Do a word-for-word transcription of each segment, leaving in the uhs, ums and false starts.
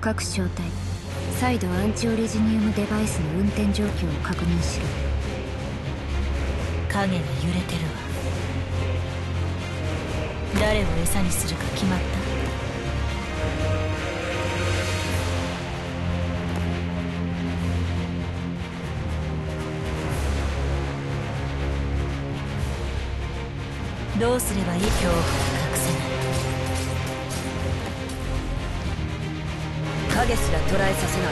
各小隊再度アンチオリジニウムデバイスの運転状況を確認しろ。 影が揺れてるわ。誰を餌にするか決まった？どうすればいい？恐怖を隠せない。 影すら捉えさせない。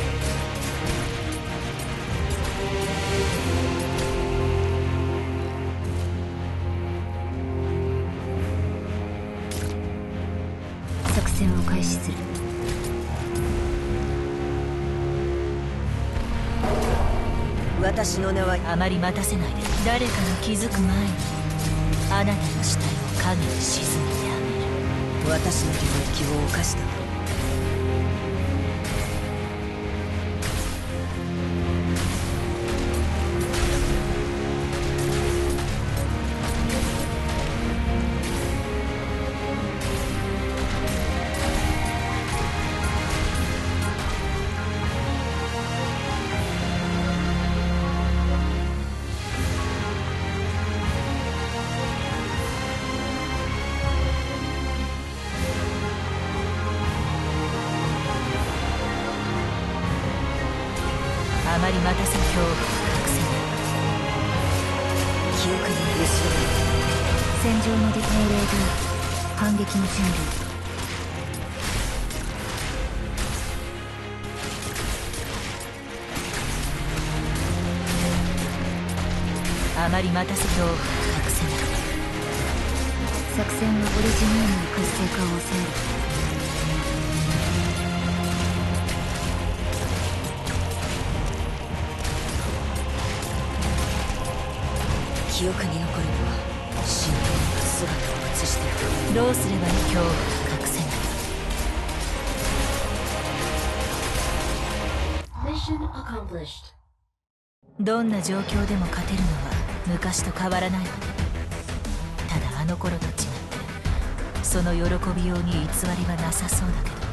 作戦を開始する。 私の名はあまり待たせないで。誰かが気づく前にあなたの死体を影に沈めてあげる。 私の領域を犯した。 あまり待たせ恐怖を隠せない。 記憶に後ろ戦場のディテイレード反撃の準備。 あまり待たせ恐怖を隠せない。 作戦はオリジニウムの活性化を抑える。 記憶に残るのは神殿が姿を映している。 どうすればいい？恐怖を隠せない。どんな状況でも勝てるのは昔と変わらないわね。ただあの頃と違ってその喜びように偽りはなさそうだけど。